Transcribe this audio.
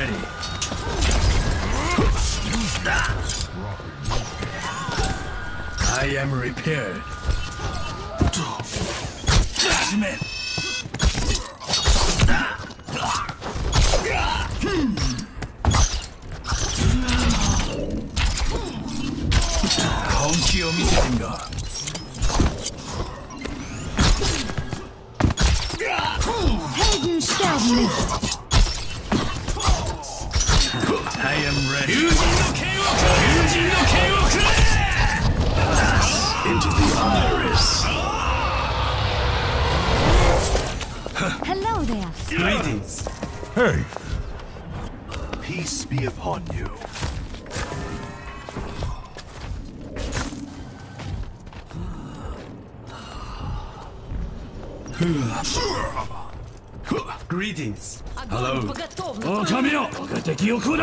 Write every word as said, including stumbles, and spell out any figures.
ready. I am repaired. Judgment.本気を見せてみろ。 Helden sterben nicht. I am ready. Into the iris. Hello there. Greetings. Hey! Peace be upon you. Greetings. Hello. О, Камио!